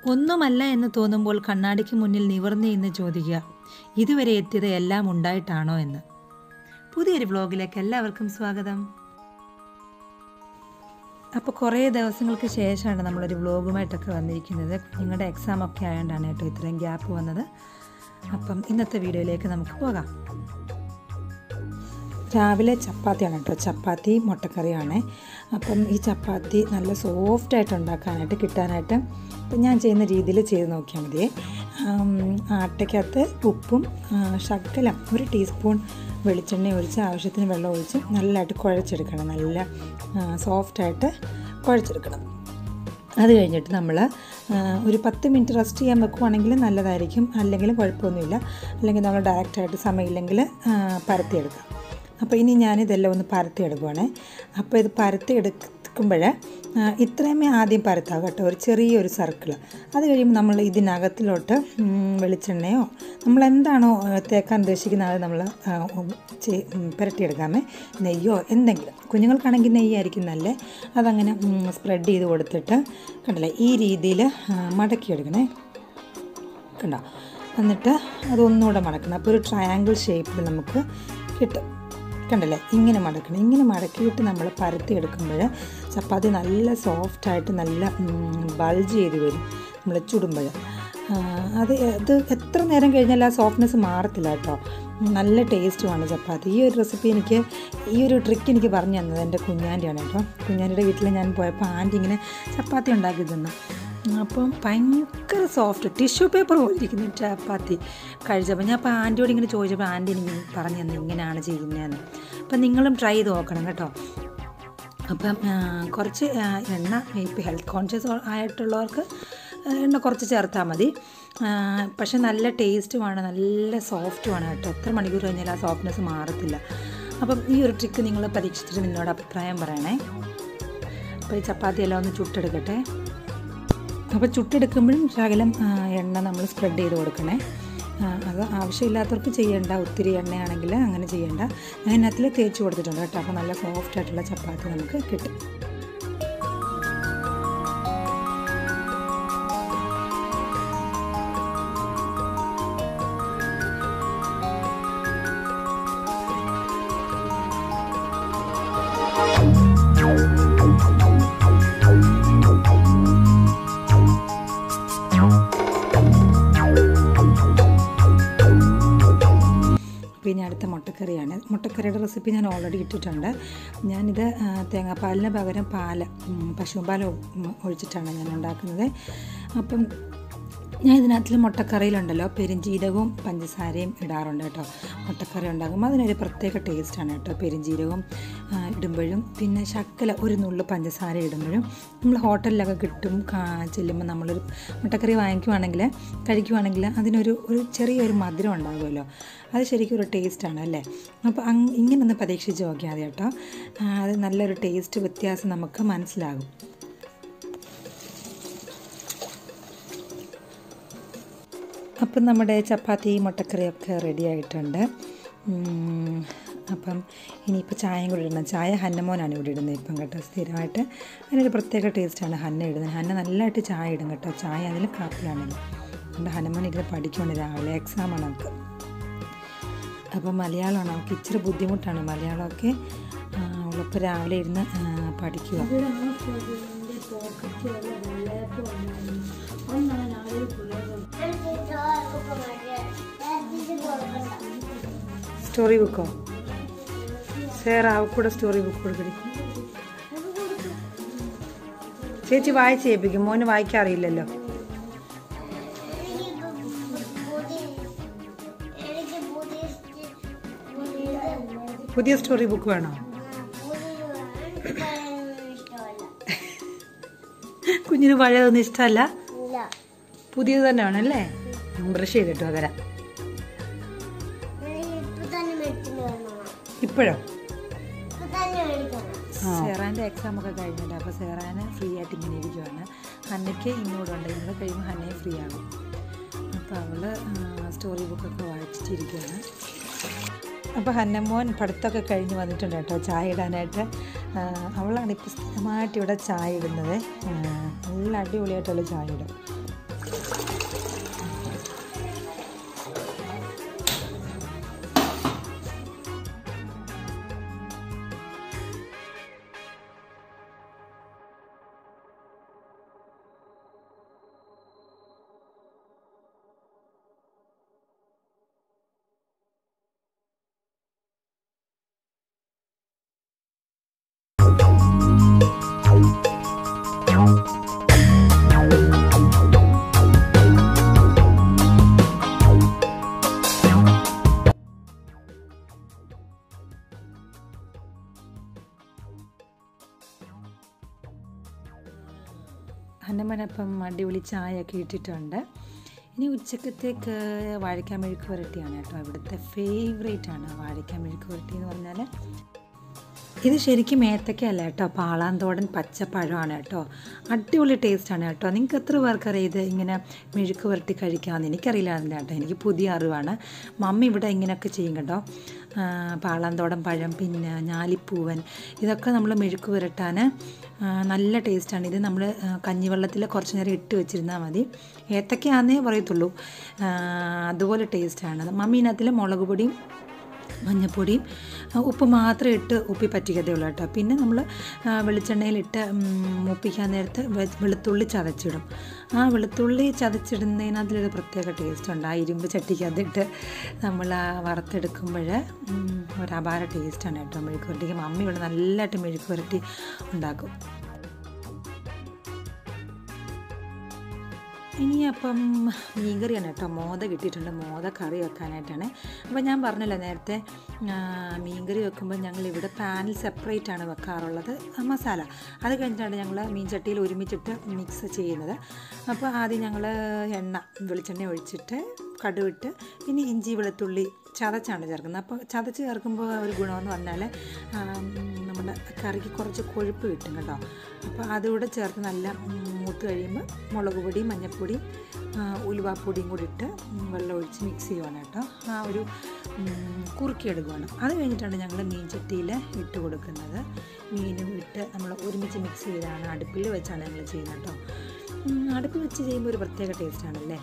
ഒന്നുമല്ല എന്ന് തോന്നുമ്പോൾ കണ്ണാടിക്ക് മുന്നിൽ നിവർന്ന് നിന്ന് ചോദിക്കുക, ഇതുവരെ എത്തിയത് എല്ലാം ഉണ്ടായിട്ടാണോ എന്ന്. പുതിയൊരു വ്ലോഗിലേക്ക് എല്ലാവർക്കും സ്വാഗതം. അപ്പോൾ കുറേ ദിവസങ്ങൾക്ക് ശേഷമാണ് നമ്മളൊരു വ്ലോഗുമായിട്ടൊക്കെ വന്നിരിക്കുന്നത്. നിങ്ങളുടെ എക്സാം ഒക്കെ ആയതുകൊണ്ടാണ് കേട്ടോ ഇത്രയും ഗ്യാപ്പ് വന്നത്. അപ്പം ഇന്നത്തെ വീഡിയോയിലേക്ക് നമുക്ക് പോകാം. രാവിലെ ചപ്പാത്തിയാണ് കേട്ടോ, ചപ്പാത്തി മുട്ടക്കറിയാണ്. അപ്പം ഈ ചപ്പാത്തി നല്ല സോഫ്റ്റായിട്ട് ഉണ്ടാക്കാനായിട്ട് കിട്ടാനായിട്ട് ഇപ്പം ഞാൻ ചെയ്യുന്ന രീതിയിൽ ചെയ്ത് നോക്കിയാൽ മതി. ആട്ടയ്ക്കകത്ത് ഉപ്പും ശകലം 1 ടീസ്പൂൺ വെളിച്ചെണ്ണ ഒഴിച്ച് ആവശ്യത്തിന് വെള്ളം ഒഴിച്ച് നല്ലതായിട്ട് കുഴച്ചെടുക്കണം. നല്ല സോഫ്റ്റായിട്ട് കുഴച്ചെടുക്കണം. അത് കഴിഞ്ഞിട്ട് നമ്മൾ ഒരു 10 മിനിറ്റ് റെസ്റ്റ് ചെയ്യാൻ വെക്കുവാണെങ്കിൽ നല്ലതായിരിക്കും. അല്ലെങ്കിലും കുഴപ്പമൊന്നുമില്ല. അല്ലെങ്കിൽ നമ്മൾ ഡയറക്റ്റായിട്ട് സമയമില്ലെങ്കിൽ പരത്തിയെടുക്കാം. അപ്പോൾ ഇനി ഞാനിതെല്ലാം ഒന്ന് പരത്തിയെടുക്കുവാണ്. അപ്പോൾ ഇത് പരത്തിയെടുക്കുമ്പോൾ ഇത്രയുമേ ആദ്യം പരത്താം കേട്ടോ, ഒരു ചെറിയൊരു സർക്കിൾ. അത് കഴിയുമ്പോൾ നമ്മൾ ഇതിനകത്തിലോട്ട് വെളിച്ചെണ്ണയോ നമ്മളെന്താണോ തേക്കാൻ ഉദ്ദേശിക്കുന്നത് അത് നമ്മൾ പുരട്ടിയെടുക്കാമേ. നെയ്യോ എന്തെങ്കിലും, കുഞ്ഞുങ്ങൾക്കാണെങ്കിൽ നെയ്യായിരിക്കും നല്ലേ. അതങ്ങനെ സ്പ്രെഡ് ചെയ്ത് കൊടുത്തിട്ട് കണ്ടില്ലേ ഈ രീതിയിൽ മടക്കിയെടുക്കണേ. കണ്ടോ, എന്നിട്ട് അതൊന്നുകൂടെ മടക്കണം. അപ്പോൾ ഒരു ട്രയാങ്കിൾ ഷേപ്പിൽ നമുക്ക് കിട്ടും. കണ്ടല്ലേ, ഇങ്ങനെ മടക്കണം. ഇങ്ങനെ മടക്കിയിട്ട് നമ്മൾ പരത്തിയെടുക്കുമ്പോൾ ചപ്പാത്തി നല്ല സോഫ്റ്റായിട്ട് നല്ല ബൾജ് ചെയ്ത് വരും നമ്മൾ ചുടുമ്പോൾ. അത് എത്ര നേരം കഴിഞ്ഞാൽ ആ സോഫ്റ്റ്നെസ് മാറത്തില്ല കേട്ടോ. നല്ല ടേസ്റ്റുമാണ് ചപ്പാത്തി. ഈ ഒരു റെസിപ്പി ഈ ഒരു ട്രിക്ക് എനിക്ക് പറഞ്ഞു തന്നത് എൻ്റെ കുഞ്ഞാൻ്റെയാണ് കേട്ടോ. കുഞ്ഞാൻ്റെ വീട്ടിൽ ഞാൻ പോയപ്പോൾ ആൻറ്റി ഇങ്ങനെ ചപ്പാത്തി ഉണ്ടാക്കി തന്നു. അപ്പം ഭയങ്കര സോഫ്റ്റ്, ടിഷ്യൂ പേപ്പർ പോലെ ഇരിക്കുന്നു ചപ്പാത്തി കഴിച്ചപ്പോൾ. ഞാൻ അപ്പോൾ ആൻറ്റിയോട് ഇങ്ങനെ ചോദിച്ചപ്പോൾ ആൻറ്റി എനിക്ക് പറഞ്ഞു തന്നെ ഇങ്ങനെയാണ് ചെയ്യുന്നതെന്ന്. അപ്പം നിങ്ങളും ട്രൈ ചെയ്ത് നോക്കണം കേട്ടോ. അപ്പം കുറച്ച് എണ്ണ, ഇപ്പോൾ ഹെൽത്ത് കോൺഷ്യസ് ആയിട്ടുള്ളവർക്ക് എണ്ണ കുറച്ച് ചേർത്താൽ മതി. പക്ഷെ നല്ല ടേസ്റ്റുമാണ്, നല്ല സോഫ്റ്റുമാണ് കേട്ടോ. എത്ര മണിക്കൂർ കഴിഞ്ഞാൽ ആ സോഫ്റ്റ്നെസ് മാറത്തില്ല. അപ്പം ഈ ഒരു ട്രിക്ക് നിങ്ങൾ പരീക്ഷിച്ചിട്ട് നിങ്ങളോട് അഭിപ്രായം പറയണേ. അപ്പോൾ ഈ ചപ്പാത്തി എല്ലാം ഒന്ന് ചുട്ടെടുക്കട്ടെ. അപ്പോൾ ചുട്ടെടുക്കുമ്പോഴും ശകലം എണ്ണ നമ്മൾ സ്പ്രെഡ് ചെയ്ത് കൊടുക്കണേ. അത് ആവശ്യമില്ലാത്തവർക്ക് ചെയ്യേണ്ട, ഒത്തിരി എണ്ണയാണെങ്കിൽ അങ്ങനെ ചെയ്യേണ്ട. ഞാൻ അതിനകത്തിൽ തേച്ച് കൊടുത്തിട്ടുണ്ട് കേട്ടോ. അപ്പോൾ നല്ല സോഫ്റ്റായിട്ടുള്ള ചപ്പാത്തി നമുക്ക് കിട്ടും. പിന്നെ അടുത്ത മുട്ടക്കറിയാണ്. മുട്ടക്കറിയുടെ റെസിപ്പി ഞാൻ ഓൾറെഡി ഇട്ടിട്ടുണ്ട്. ഞാനിത് തേങ്ങാപ്പാലിന് പകരം പശുപാൽ ഒഴിച്ചിട്ടാണ് ഞാൻ ഉണ്ടാക്കുന്നത്. അപ്പം ഞാൻ ഇതിനകത്തിൽ മുട്ടക്കറിയിലുണ്ടല്ലോ പെരുംജീരകവും പഞ്ചസാരയും ഇടാറുണ്ട് കേട്ടോ. മുട്ടക്കറി ഉണ്ടാകുമ്പോൾ അതിനൊരു പ്രത്യേക ടേസ്റ്റാണ് കേട്ടോ, പെരുംജീരകവും ഇടുമ്പോഴും പിന്നെ ശക്കല ഒരു നുള്ളു പഞ്ചസാര ഇടുമ്പോഴും. നമ്മൾ ഹോട്ടലിലൊക്കെ കിട്ടും, ചെല്ലുമ്പോൾ നമ്മളൊരു മുട്ടക്കറി കഴിക്കുവാണെങ്കിൽ അതിനൊരു ചെറിയൊരു മധുരം ഉണ്ടാകുമല്ലോ. അത് ശരിക്കും ഒരു ടേസ്റ്റാണ് അല്ലേ. അപ്പോൾ ഇങ്ങനെ ഒന്ന് പരീക്ഷിച്ച് നോക്കിയാൽ മതി കേട്ടോ. അത് നല്ലൊരു ടേസ്റ്റ് വ്യത്യാസം നമുക്ക് മനസ്സിലാകും. അപ്പം നമ്മുടെ ചപ്പാത്തി മുട്ടക്കറിയൊക്കെ റെഡി ആയിട്ടുണ്ട്. അപ്പം ഇനിയിപ്പോൾ ചായയും കൂടി ഇടണം. ചായ ഹന്നമോനാണ് ഇവിടെ ഇടുന്നത് ഇപ്പം കേട്ടോ, സ്ഥിരമായിട്ട്. അതിനൊരു പ്രത്യേക ടേസ്റ്റാണ് ഹന്ന ഇടുന്നത്. ഹന്ന നല്ലതായിട്ട് ചായ ഇടും കേട്ടോ, ചായ അതിൽ കാപ്പിയാണെങ്കിലും. അതുകൊണ്ട് ഹന്നമോൻ ഇരുന്ന് പഠിക്കുന്നുണ്ട്, രാവിലെ എക്സാമാണ് നമുക്ക്. അപ്പം മലയാളമാണ് അവൾക്ക് ഇച്ചിരി ബുദ്ധിമുട്ടാണ് മലയാളമൊക്കെ. അവളിപ്പോൾ രാവിലെ ഇരുന്ന് പഠിക്കുക. സ്റ്റോറി ബുക്കോ? സേറാ അവക്കൂടെ സ്റ്റോറി ബുക്ക് കൊടുക്കടി. ചേച്ചി വായിച്ച് ഏൽപ്പിക്കും, മോന് വായിക്കാറില്ലല്ലോ. പുതിയ സ്റ്റോറി ബുക്ക് വേണോ? കുഞ്ഞിന് പഴയതൊന്നും ഇഷ്ടമല്ല, പുതിയത് തന്നെ വേണമല്ലേ? ബ്രഷ് ചെയ്തിട്ടോ തരാം. ഇപ്പോഴോ? സേറാൻ്റെ എക്സാം ഒക്കെ കഴിഞ്ഞിട്ട് അപ്പോൾ സേറാന് ഫ്രീ ആയിട്ട് ഇങ്ങനെ ഇരിക്കുവാണ്. ഹന്നയ്ക്ക് ഇന്നോടുണ്ട്, ഇന്നലെ കഴിയുമ്പോൾ ഹന്നയെ ഫ്രീ ആകും. അപ്പോൾ അവൾ സ്റ്റോറി ബുക്കൊക്കെ വായിച്ചിട്ടിരിക്കുകയാണ്. അപ്പോൾ ഹന്നമോൻ പഠിത്തമൊക്കെ കഴിഞ്ഞ് വന്നിട്ടുണ്ട് കേട്ടോ ചായ ഇടാനായിട്ട്. അവളാണ് ഇപ്പോൾ സ്ഥിരമായിട്ട് ഇവിടെ ചായ ഇടുന്നത്. നല്ല അടിപൊളിയായിട്ടുള്ള ചായ ഇടും. ഹന്നമ്മനപ്പം അടിപൊളി ചായയൊക്കെ ഇട്ടിട്ടുണ്ട്. ഇനി ഉച്ചക്കത്തേക്ക് വാഴയ്ക്ക മെഴുക്ക് പുരട്ടിയാണ് കേട്ടോ. ഇവിടുത്തെ ഫേവറേറ്റാണ് വാഴയ്ക്ക മെഴുക്ക് പുരട്ടി എന്ന് പറഞ്ഞാൽ. ഇത് ശരിക്കും ഏത്തക്കയല്ല കേട്ടോ, പാളാന്തോടൻ പച്ചപ്പഴമാണ് കേട്ടോ. അടിപൊളി ടേസ്റ്റാണ് കേട്ടോ. നിങ്ങൾക്ക് എത്ര പേർക്കറിയാം ഇത് ഇങ്ങനെ മെഴുക്ക് പുരട്ടി കഴിക്കാമെന്ന്? എനിക്കറിയില്ലായിരുന്നില്ല കേട്ടോ, എനിക്ക് പുതിയ അറിവാണ്. മമ്മി ഇവിടെ ഇങ്ങനെയൊക്കെ ചെയ്യും കേട്ടോ. പാളാന്തോടൻ പഴം, പിന്നെ ഞാലിപ്പൂവൻ, ഇതൊക്കെ നമ്മൾ മെഴുക്ക് പുരട്ടാൻ നല്ല ടേസ്റ്റാണ്. ഇത് നമ്മൾ കഞ്ഞിവെള്ളത്തിൽ കുറച്ച് നേരം ഇട്ട് വെച്ചിരുന്നാൽ മതി. ഏത്തക്കയാന്നേ പറയത്തുള്ളൂ, അതുപോലെ ടേസ്റ്റാണ്. മമ്മി ഇതിനകത്തിൽ മുളക് പൊടിയും മഞ്ഞൾപ്പൊടിയും ഉപ്പ് മാത്രം ഇട്ട് ഉപ്പി പറ്റിക്കതേ ഉള്ളൂ കേട്ടോ. പിന്നെ നമ്മൾ വെളിച്ചെണ്ണയിലിട്ട് മൂപ്പിക്കാൻ നേരത്ത് വെളുത്തുള്ളി ചതച്ചിടും. ആ വെളുത്തുള്ളി ചതച്ചിടുന്നതിനകത്തൊരു പ്രത്യേക ടേസ്റ്റ് ഉണ്ട്. ആ ഇരുമ്പ് ചട്ടിക്കകത്തിട്ട് നമ്മൾ വറുത്തെടുക്കുമ്പോൾ ഒരു അപാര ടേസ്റ്റാണ് കേട്ടോ മെഴുക്ക് പുരട്ടിക്ക്. മമ്മി ഇവിടെ നല്ലതായിട്ട് മെഴുക്ക് പുരട്ടി ഉണ്ടാക്കും. ഇനി അപ്പം മീൻകറിയാണ് കേട്ടോ. മോദ കിട്ടിയിട്ടുണ്ട്, മോദ കറി വെക്കാനായിട്ടാണ്. അപ്പോൾ ഞാൻ പറഞ്ഞല്ലോ നേരത്തെ, മീൻകറി വെക്കുമ്പോൾ ഞങ്ങളിവിടെ പാനിൽ സെപ്പറേറ്റ് ആണ് വെക്കാറുള്ളത് മസാല. അത് കഴിഞ്ഞിട്ടാണ് ഞങ്ങൾ മീൻ ചട്ടിയിൽ ഒരുമിച്ചിട്ട് മിക്സ് ചെയ്യുന്നത്. അപ്പോൾ ആദ്യം ഞങ്ങൾ വെളിച്ചെണ്ണ ഒഴിച്ചിട്ട് കടുവിട്ട് പിന്നെ ഇഞ്ചി വെളുത്തുള്ളി ചതച്ചാണ് ചേർക്കുന്നത്. അപ്പോൾ ചതച്ച് ചേർക്കുമ്പോൾ ഒരു ഗുണമെന്ന് പറഞ്ഞാൽ നമ്മുടെ കറിക്ക് കുറച്ച് കൊഴുപ്പ് കിട്ടും കേട്ടോ. അപ്പോൾ അതുകൂടെ ചേർത്ത് നല്ല മൂത്ത് കഴിയുമ്പോൾ മുളക് പൊടി, മഞ്ഞൾപ്പൊടി, ഉലുവാപ്പൊടിയും കൂടി ഇട്ട് വെള്ളം ഒഴിച്ച് മിക്സ് ചെയ്യുവാണ് കേട്ടോ. ആ ഒരു കുറുക്കിയെടുക്കുകയാണ്. അത് കഴിഞ്ഞിട്ടാണ് ഞങ്ങൾ മീൻ ചട്ടിയിൽ ഇട്ട് കൊടുക്കുന്നത്. മീനും ഇട്ട് നമ്മൾ ഒരുമിച്ച് മിക്സ് ചെയ്താണ്, അടുപ്പിൽ വെച്ചാണ് ഞങ്ങൾ ചെയ്യുന്നത് കേട്ടോ. അടുപ്പിൽ വെച്ച് ചെയ്യുമ്പോൾ ഒരു പ്രത്യേക ടേസ്റ്റാണല്ലേ.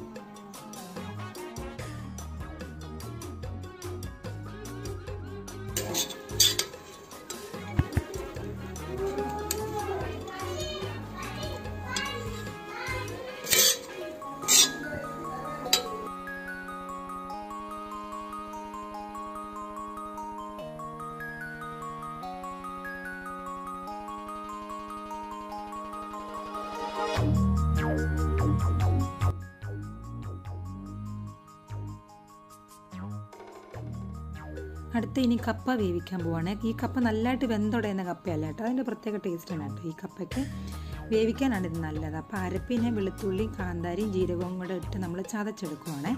അടുത്ത് ഇനി കപ്പ വേവിക്കാൻ പോവാണ്. ഈ കപ്പ നല്ലതായിട്ട് വെന്തുടയുന്ന കപ്പയല്ല കേട്ടോ, അതിൻ്റെ പ്രത്യേക ടേസ്റ്റാണ് കേട്ടോ. ഈ കപ്പയ്ക്ക് വേവിക്കാനാണ് ഇത് നല്ലത്. അപ്പോൾ അരപ്പിനെ വെളുത്തുള്ളിയും കാന്താരിയും ജീരകവും കൂടെ ഇട്ട് നമ്മൾ ചതച്ചെടുക്കുവാണേ.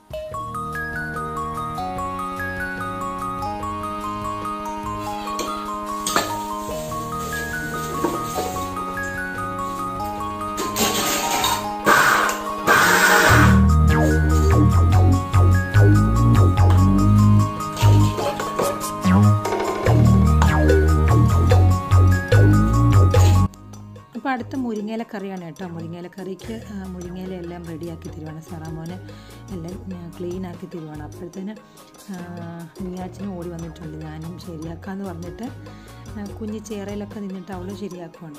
അപ്പോൾ അടുത്ത മുരിങ്ങയില കറിയാണ് കേട്ടോ. മുരിങ്ങയില കറിക്ക് മുരിങ്ങയില എല്ലാം റെഡിയാക്കി തരുവാണ് സാറാമോന്, എല്ലാം ക്ലീനാക്കി തരുവാണ്. അപ്പോഴത്തേന് മിയാച്ചനും ഓടി വന്നിട്ടുണ്ട്. ഞാനും ശരിയാക്കാമെന്ന് പറഞ്ഞിട്ട് കുഞ്ഞ് ചേറയിലൊക്കെ നിന്നിട്ട് അവളും ശരിയാക്കുവാണ്.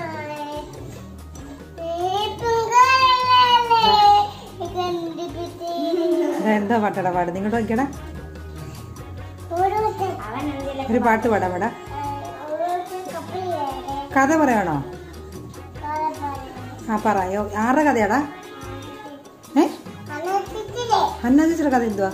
എന്താ പാട്ടടാ പാട്? നിങ്ങോട്ട് നോക്കിയടാ, ഒരു പാട്ട് പാടാ പാടാ. കഥ പറയാണോ? ആ പറയോ. ആരുടെ കഥയാടാ? അന്ന ചേച്ചിയുടെ കഥ എന്തുവാ?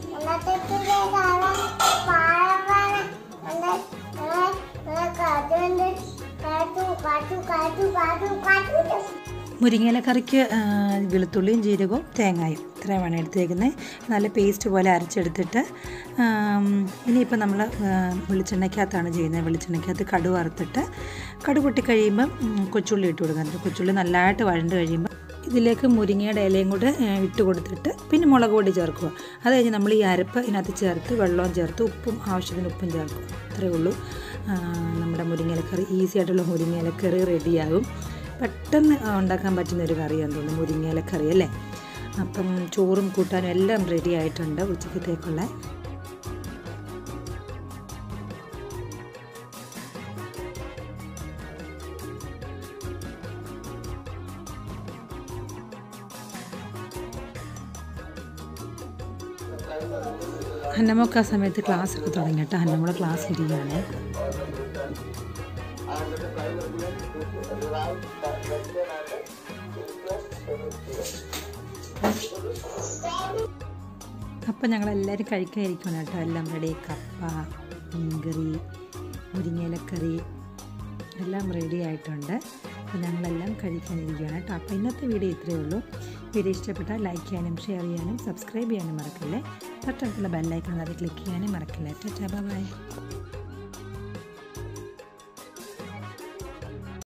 മുരിങ്ങയില കറിക്ക് വെളുത്തുള്ളിയും ജീരകവും തേങ്ങായും ഇത്രയുമാണ് എടുത്തേക്കുന്നത്. നല്ല പേസ്റ്റ് പോലെ അരച്ചെടുത്തിട്ട് ഇനിയിപ്പോൾ നമ്മൾ വെളിച്ചെണ്ണയ്ക്കകത്താണ് ചെയ്യുന്നത്. വെളിച്ചെണ്ണയ്ക്കകത്ത് കടുക് വറുത്തിട്ട് കടുക് പൊട്ടിക്കഴിയുമ്പം കൊച്ചുള്ളി ഇട്ട് കൊടുക്കുന്നുണ്ട്. കൊച്ചുള്ളി നല്ലതായിട്ട് വഴണ്ട് കഴിയുമ്പോൾ ഇതിലേക്ക് മുരിങ്ങയുടെ ഇലയും കൂടെ ഇട്ട് കൊടുത്തിട്ട് പിന്നെ മുളക് പൊടി ചേർക്കുക. അത് കഴിഞ്ഞ് നമ്മൾ ഈ അരപ്പ് ഇതിനകത്ത് ചേർത്ത് വെള്ളവും ചേർത്ത് ഉപ്പും ആവശ്യത്തിന് ഉപ്പും ചേർക്കും. അത്രയേ ഉള്ളൂ. നമ്മുടെ മുരിങ്ങയിലക്കറി, ഈസി ആയിട്ടുള്ള മുരിങ്ങയിലക്കറി റെഡിയാകും. പെട്ടെന്ന് ഉണ്ടാക്കാൻ പറ്റുന്നൊരു കറിയാണെന്ന് തോന്നുന്നു മുരിങ്ങയിലക്കറി അല്ലേ. അപ്പം ചോറും കൂട്ടാനും എല്ലാം റെഡി ആയിട്ടുണ്ട് ഉച്ചക്കത്തേക്കുള്ള. ഹന്നമ്മക്ക് ആ സമയത്ത് ക്ലാസ്സൊക്കെ തുടങ്ങി കേട്ടോ. ഹന്നമ്മയുടെ ക്ലാസ് ഇരിക്കുകയാണ്. അപ്പം ഞങ്ങളെല്ലാവരും കഴിക്കാതിരിക്കണം കേട്ടോ. എല്ലാം റെഡി. കപ്പ, മീൻകറി, മുരിങ്ങയിലക്കറി എല്ലാം റെഡി ആയിട്ടുണ്ട്. അപ്പോൾ ഞങ്ങളെല്ലാം കഴിക്കാനിരിക്കുകയാണ് കേട്ടോ. അപ്പോൾ ഇന്നത്തെ വീഡിയോ ഇത്രയേ ഉള്ളൂ. വീഡിയോ ഇഷ്ടപ്പെട്ടാൽ ലൈക്ക് ചെയ്യാനും ഷെയർ ചെയ്യാനും സബ്സ്ക്രൈബ് ചെയ്യാനും മറക്കല്ലേ. തൊട്ടടുത്തുള്ള ബെല്ലൈക്കൺ അത് ക്ലിക്ക് ചെയ്യാനും മറക്കല്ലേ. Tata by.